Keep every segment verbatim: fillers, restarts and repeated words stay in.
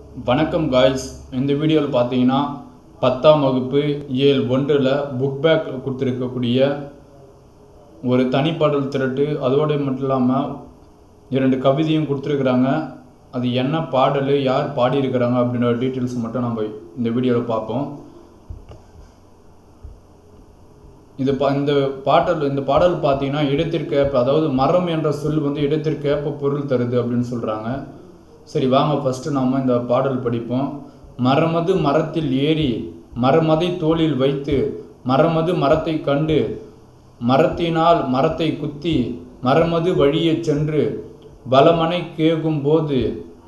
வணக்கம் காய்ஸ். இந்த வீடியோவில் பார்த்தீங்கன்னா பத்தாம் வகுப்பு ஏழு ஒன்றில் புக் பேக் கொடுத்துருக்கக்கூடிய ஒரு தனிப்பாடல் திரட்டு, அதோடு மட்டும் இல்லாமல் இரண்டு கவிதையும் கொடுத்துருக்குறாங்க. அது என்ன பாடல், யார் பாடியிருக்கிறாங்க அப்படின்ற டீட்டெயில்ஸ் மட்டும் நம்ம இந்த வீடியோவில் பார்ப்போம். இது பா இந்த பாடல் இந்த பாடல் பார்த்தீங்கன்னா இடத்திற்கேற்ப, அதாவது மரம் என்ற சொல் வந்து இடத்திற்கேற்ப பொருள் தருது அப்படின்னு சொல்கிறாங்க. சரி, வாங்க ஃபஸ்ட்டு நாம் இந்த பாடல் படிப்போம். மரமது மரத்தில் ஏறி மரமதை தோளில் வைத்து மரமது மரத்தை கண்டு மரத்தினால் மரத்தை குத்தி மரமது வழியே சென்று பலமனை கேகும் போது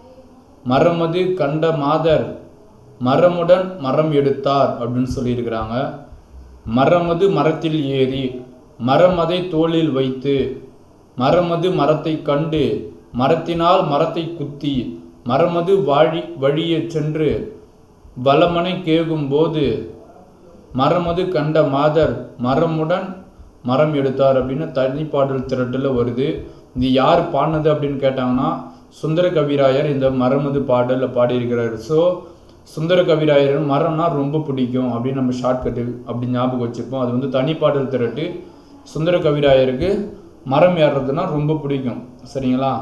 மரமது கண்ட மாதர் மரமுடன் மரம் எடுத்தார் அப்படின்னு சொல்லியிருக்கிறாங்க. மரமது மரத்தில் ஏறி மரமதை தோளில் வைத்து மரமது மரத்தை கண்டு மரத்தினால் மரத்தை குத்தி மரமது வாழி வழியே சென்று பலமனை கேகும் போது மரமது கண்ட மாதர் மரமுடன் மரம் எடுத்தார் அப்படின்னு தனிப்பாடல் திரட்டில் வருது. இது யார் பாடினது அப்படின்னு கேட்டாங்கன்னா சுந்தர கவிராயர் இந்த மரமது பாடலில் பாடியிருக்கிறார். ஸோ சுந்தர கவிராயர் மரம்னா ரொம்ப பிடிக்கும் அப்படின்னு நம்ம ஷார்ட்கட்டு அப்படி ஞாபகம் வச்சுப்போம். அது வந்து தனிப்பாடல் திரட்டு. சுந்தர கவிராயருக்கு மரம் ஏறுறதுனா ரொம்ப பிடிக்கும். சரிங்களா?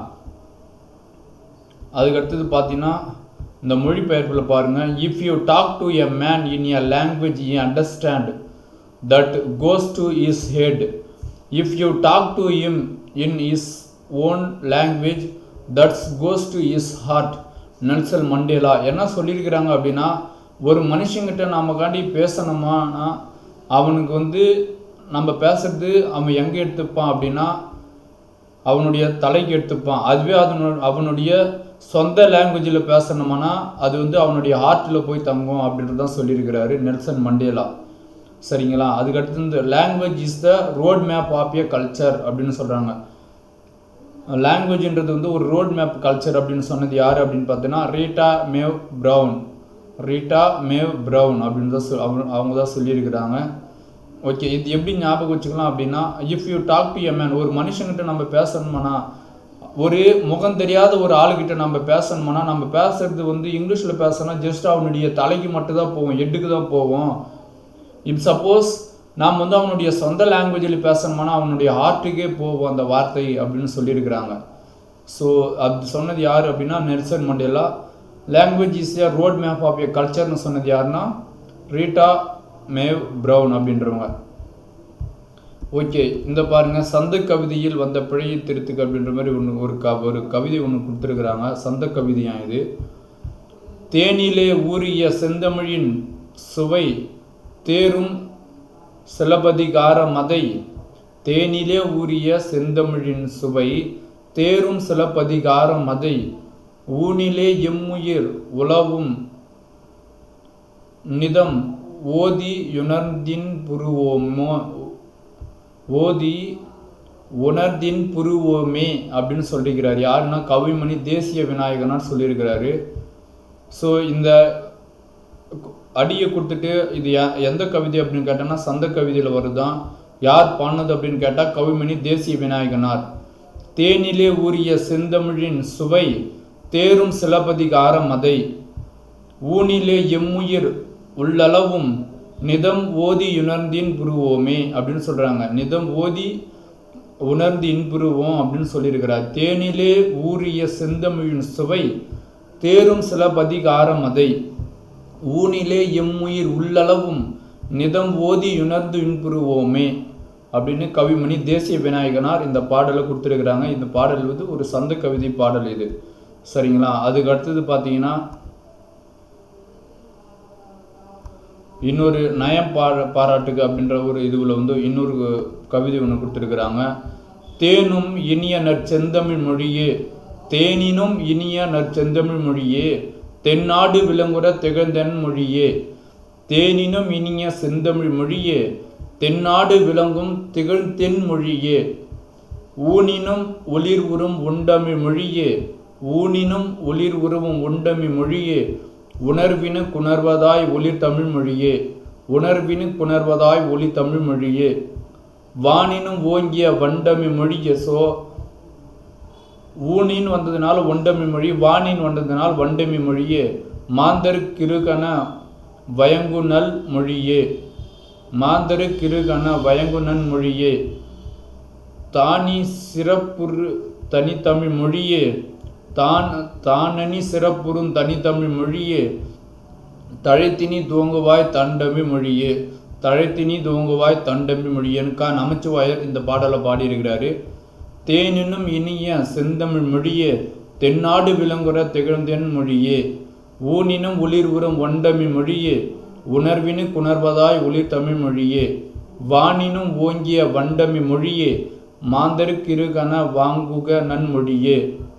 அதுக்கடுத்தது பார்த்தீங்கன்னா இந்த மொழிபெயர்ப்பில் பாருங்கள். If you talk to a man in a language you understand that goes to his head. If you talk to him in his own language that's goes to his heart. Nelson Mandela என்ன சொல்லியிருக்கிறாங்க அப்படின்னா, ஒரு மனுஷங்கிட்ட நம்ம காண்டி பேசணுமானா அவனுக்கு வந்து நம்ம பேசுறது அவன் எங்கே எடுத்துப்பான் அப்படின்னா அவனுடைய தலைக்கு எடுத்துப்பான். அதுவே அதனு அவனுடைய சொந்த லாங்குவேஜில் பேசணுமானா அது வந்து அவனுடைய ஹார்ட்டில் போய் தங்கும் அப்படின்றது தான் சொல்லியிருக்கிறாரு நெல்சன் மண்டேலா. சரிங்களா? அதுக்கடுத்து இந்த language is the road map of a culture அப்படின்னு சொல்கிறாங்க. லாங்குவேஜ்ன்றது வந்து ஒரு ரோட் மேப் கல்ச்சர் அப்படின்னு சொன்னது யார் அப்படின்னு பார்த்தீங்கன்னா Rita Mae Brown. Rita Mae Brown அப்படின்னு தான் சொல் அவங்க அவங்க தான் சொல்லியிருக்கிறாங்க. ஓகே, இது எப்படி ஞாபகம் வச்சுக்கலாம் அப்படின்னா, if you talk to a man, ஒரு மனுஷங்கிட்ட நம்ம பேசணுமானா, ஒரு முகம் தெரியாத ஒரு ஆளுகிட்ட நம்ம பேசணுமானா நம்ம பேசுறது வந்து இங்கிலீஷில் பேசணும் ஜஸ்ட் அவனுடைய தலைக்கு மட்டும்தான் போவோம், ஹெட்டுக்கு தான் போவோம். இப் சப்போஸ் நாம் வந்து அவனுடைய சொந்த லாங்குவேஜில் பேசணுமானா அவனுடைய ஹார்ட்டுக்கே போவோம் அந்த வார்த்தை அப்படின்னு சொல்லியிருக்கிறாங்க. ஸோ அது சொன்னது யார் அப்படின்னா Nelson Mandela. Language is a road map of a கல்ச்சர்னு சொன்னது யாருன்னா ரீட்டா மேவ் ப்ரவுன் அப்படின்றவங்க. ஓகே, இந்த பாருங்கள், சந்த கவிதையில் வந்த பிழையை திருத்துக்கு அப்படின்ற மாதிரி ஒன்று ஒரு க ஒரு கவிதை ஒன்று கொடுத்துருக்குறாங்க. சந்த கவிதையாக இது. தேனிலே ஊறிய செந்தமிழின் சுவை தேரும் சிலப்பதிகார மதை. தேனிலே ஊறிய செந்தமிழின் சுவை தேரும் சிலப்பதிகார மதை. ஊனிலே எம்முயிர் உலவும் நிதம் ஓதி யுணர்ந்தின் புருவோமோ ஓதி உணர்ந்தின் புருவோமே அப்படின்னு சொல்லியிருக்கிறார். யாருன்னா கவிமணி தேசிய விநாயகனார் சொல்லியிருக்கிறாரு. ஸோ இந்த அடியை கொடுத்துட்டு இது எந்த கவிதை அப்படின்னு கேட்டோன்னா சந்த கவிதையில் வருதான். யார் பாடினது அப்படின்னு கேட்டால் கவிமணி தேசிய விநாயகனார். தேனிலே ஊறிய செந்தமிழின் சுவை தேரும் சிலப்பதிகார மதை. ஊனிலே எம்முயிர் உள்ளளவும் நிதம் ஓதி உணர்ந்தின் புருவோமே அப்படின்னு சொல்கிறாங்க. நிதம் ஓதி உணர்ந்து இன்புருவோம் அப்படின்னு சொல்லியிருக்கிறார். தேனிலே ஊறிய செந்தமிழின் சுவை தேரும் சிலப்பதிகார மதை. ஊனிலே எம்முயிர் உள்ளளவும் நிதம் ஓதி உணர்ந்து இன்புருவோமே அப்படின்னு கவிமணி தேசிய விநாயகனார் இந்த பாடலை கொடுத்துருக்குறாங்க. இந்த பாடல் வந்து ஒரு சந்த கவிதை பாடல் இது. சரிங்களா? அதுக்கு அடுத்தது பார்த்தீங்கன்னா இன்னொரு நயம் பா பாராட்டுக்கு அப்படின்ற ஒரு இதுவில் வந்து இன்னொரு கவிதை ஒன்று கொடுத்துருக்குறாங்க. தேனும் இனிய நற்செந்தமிழ் மொழியே தேனினும் இனிய நற்செந்தமிழ் மொழியே தென்னாடு விளங்குற திகழ்ந்தென் மொழியே. தேனினும் இனிய செந்தமிழ் மொழியே தென்னாடு விளங்கும் திகழ்ந்தென் மொழியே. ஊனினும் ஒளிர் உறும் உண்டமிழ் மொழியே ஊனினும் ஒளிர் உருவும் உண்டமி மொழியே. உணர்வினு குணர்வதாய் ஒளி தமிழ் மொழியே உணர்வினு குணர்வதாய் ஒளி தமிழ் மொழியே. வானினும் ஓங்கிய வண்டமி மொழியே. ஸோ ஊனின் வந்ததுனால ஒண்டமி மொழி, வானின் வந்ததுனால் வண்டமி மொழியே, மாந்தரு கிருகன வயங்குநல் மொழியே, மாந்தரு கிருகன வயங்குநன் மொழியே, தானி சிறப்புறு தனித்தமிழ் மொழியே, தான் தானணி சிறப்புறும் தனித்தமிழ் மொழியே, தழைத்தினி துவங்குவாய் தண்டமி மொழியே, தழைத்தினி துவங்குவாய் தண்டமி மொழியனுக்கா நமச்சிவாயர் இந்த பாடலை பாடியிருக்கிறாரு. தேனினும் இனிய செந்தமிழ் மொழியே, தென்னாடு விளங்குற திகழ்ந்தென் மொழியே, ஊனினும் ஒளிர் உறும் ஒண்டமி மொழியே, உணர்வினு குணர்வதாய் ஒளிர் தமிழ் மொழியே, வானினும் ஓங்கிய வண்டமி மொழியே, மாந்தரு கிருகன வாங்குக நன்மொழியே,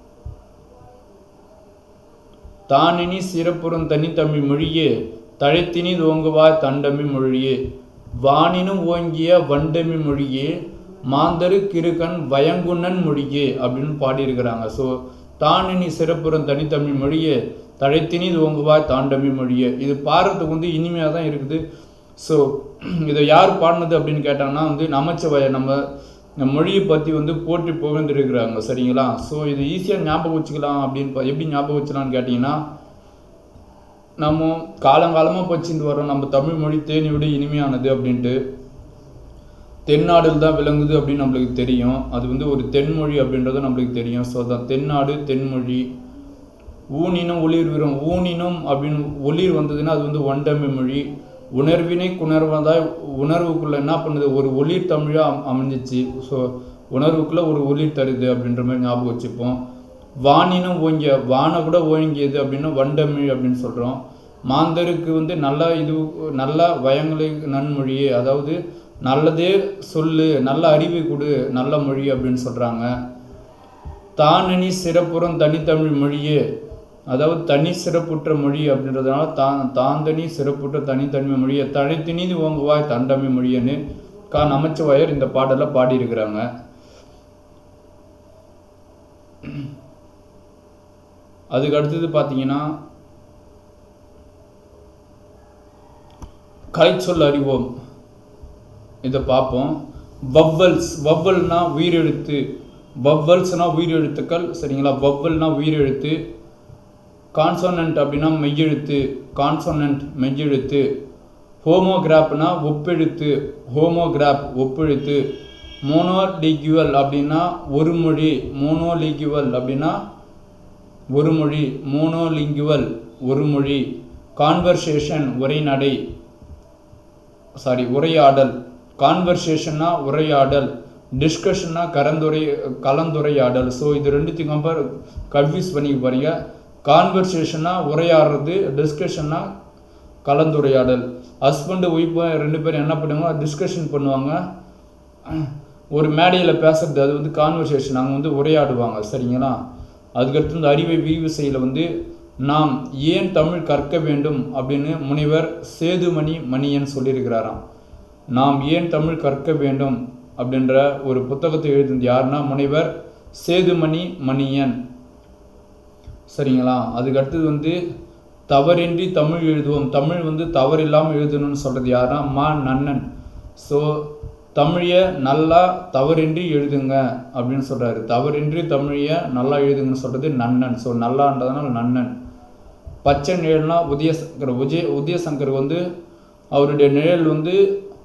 தானினி சிறப்புறும் தனித்தமிழ் மொழியே, தழைத்தினி துவங்குவாய் தண்டமி மொழியே, வானினும் ஓங்கிய வண்டமி மொழியே, மாந்தரு கிருகன் வயங்குனன் மொழியே அப்படின்னு பாடியிருக்கிறாங்க. ஸோ தானினி சிறப்புறும் தனித்தமிழ் மொழியே, தழைத்தினி துவங்குவாய் தாண்டமி மொழியே. இது பாடுறதுக்கு வந்து இனிமையாக தான் இருக்குது. ஸோ இதை யார் பாடினது அப்படின்னு கேட்டாங்கன்னா வந்து நமச்சிவாயர் நம்ம மொழியை பற்றி வந்து போற்றி புகழ்ந்துருக்கிறாங்க. சரிங்களா? ஸோ இது ஈஸியாக ஞாபகம் வச்சுக்கலாம். அப்படின்னு எப்படி ஞாபகம் வச்சுக்கலான்னு கேட்டிங்கன்னா, நம்ம காலங்காலமாக படிச்சுட்டு வரோம் நம்ம தமிழ் மொழி தேனி விட இனிமையானது அப்படின்ட்டு. தென்னாடில் தான் விளங்குது அப்படின்னு நம்மளுக்கு தெரியும். அது வந்து ஒரு தென்மொழி அப்படின்றதும் நம்மளுக்கு தெரியும். ஸோ அதான் தென்னாடு தென்மொழி. ஊனினும் ஒளிர் விரும், ஊனினும் அப்படின்னு ஒளிர் வந்ததுன்னா அது வந்து ஒண்டமை மொழி. உணர்வினை குணர்வதாய் உணர்வுக்குள்ளே என்ன பண்ணுது, ஒரு ஒளிர் தமிழாக அமைஞ்சிச்சு. ஸோ உணர்வுக்குள்ளே ஒரு ஒளிர் தருது அப்படின்ற மாதிரி ஞாபகம் வச்சுப்போம். வானினும் ஓங்கிய, வானை கூட ஓங்கியது அப்படின்னா வண்டமிழ் அப்படின்னு சொல்கிறோம். மாந்தருக்கு வந்து நல்ல இது நல்ல வயங்களை நன்மொழியே, அதாவது நல்லதே சொல்லு, நல்ல அறிவை கொடு, நல்ல மொழி அப்படின்னு சொல்கிறாங்க. தானணி சிறப்புறும் தனித்தமிழ் மொழியே, அதாவது தனி சிறப்புற்ற மொழி அப்படின்றதுனால தான் தாந்தனி சிறப்புற்ற தனித்தன்மை மொழியை, தழைத்தினிது ஓங்குவாய் தண்டமை மொழியன்னு கா நமச்சிவாயர் இந்த பாடலை பாடியிருக்கிறாங்க. அதுக்கு அடுத்தது பார்த்தீங்கன்னா கலைச்சொல் அறிவோம். இதை பார்ப்போம். வவ்வல்ஸ், வவ்வல்னா உயிரெழுத்து, வவ்வல்ஸ்னா உயிரெழுத்துக்கள். சரிங்களா? வவ்வல்னா உயிரெழுத்து. கான்சோனன்ட் அப்படின்னா மெய்யெழுத்து, கான்சோனன்ட் மெய்யெழுத்து. ஹோமோகிராப்னா ஒப்பெழுத்து, ஹோமோகிராப் ஒப்பெழுத்து. மோனோலிங்குவல் அப்படின்னா ஒரு மொழி, மோனோலிங்குவல் அப்படின்னா ஒரு மொழி, மோனோலிங்குவல் ஒரு மொழி. கான்வர்சேஷன் உரைநடை, சாரி உரையாடல். கான்வர்சேஷன்னா உரையாடல், டிஸ்கஷன்னா கலந்துரை கலந்துரையாடல். ஸோ இது ரெண்டுத்தையும் கம்பேர் கன்ஃபியூஸ் பண்ணிக்க பாருங்க. கான்வர்சேஷன்னா உரையாடுறது, டிஸ்கஷன்னா கலந்துரையாடல். ஹஸ்பண்டு ஒய்ஃபு ரெண்டு பேரும் என்ன பண்ணுவாங்க, டிஸ்கஷன் பண்ணுவாங்க. ஒரு மேடையில் பேசுறது அது வந்து கான்வர்சேஷன், அங்கே வந்து உரையாடுவாங்க. சரிங்களா? அதுக்கடுத்து இந்த அறிவை விரிவு செய்யல வந்து நாம் ஏன் தமிழ் கற்க வேண்டும் அப்படின்னு முனைவர் சேதுமணி மணியன் சொல்லியிருக்கிறாராம். நாம் ஏன் தமிழ் கற்க வேண்டும் அப்படின்ற ஒரு புத்தகத்தை எழுதினது யாருன்னா முனைவர் சேதுமணி மணியன். சரிங்களா? அதுக்கடுத்தது வந்து தவறின்றி தமிழ் எழுதுவோம், தமிழ் வந்து தவறில்லாமல் எழுதணும்னு சொல்கிறது யாருன்னா மா நன்னன். ஸோ தமிழை நல்லா தவறின்றி எழுதுங்க அப்படின்னு சொல்கிறாரு. தவறின்றி தமிழை நல்லா எழுதுங்கன்னு சொல்கிறது நன்னன். ஸோ நல்லான்றதுனால நன்னன். பச்சை நிழல்னா உதயசங்கர். உதய உதயசங்கர் வந்து அவருடைய நிழல் வந்து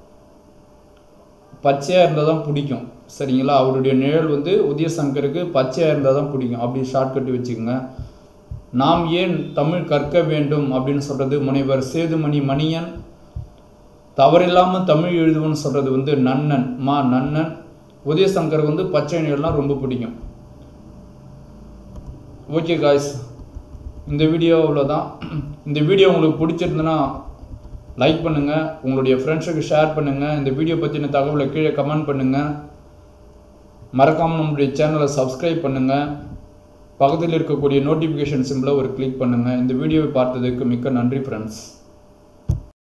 பச்சையாக இருந்தால் தான் பிடிக்கும். சரிங்களா? அவருடைய நிழல் வந்து உதயசங்கருக்கு பச்சையாக இருந்தால் தான் பிடிக்கும். அப்படி ஷார்ட்கட்டு வச்சுக்கோங்க. நாம் ஏன் தமிழ் கற்க வேண்டும் அப்படின்னு சொல்கிறது முனைவர் சேதுமணி மணியன். தவறில்லாமல் தமிழ் எழுதுவோன்னு சொல்கிறது வந்து நன்னன், மா நன்னன். உதயசங்கர் வந்து பச்சை நிழல்னால் ரொம்ப பிடிக்கும். ஓகே காய்ஸ், இந்த வீடியோ அவ்வளோதான். இந்த வீடியோ உங்களுக்கு பிடிச்சிருந்துன்னா லைக் பண்ணுங்கள், உங்களுடைய ஃப்ரெண்ட்ஸுக்கு ஷேர் பண்ணுங்கள். இந்த வீடியோ பற்றின தகவலை கீழே கமெண்ட் பண்ணுங்கள். மறக்காமல் நம்மளுடைய சேனலை சப்ஸ்கிரைப் பண்ணுங்கள். பக்கத்தில் இருக்கக்கூடிய நோட்டிஃபிகேஷன் சிம்பிளை ஒரு கிளிக் பண்ணுங்கள். இந்த வீடியோவை பார்த்ததுக்கு மிக்க நன்றி ஃப்ரெண்ட்ஸ்.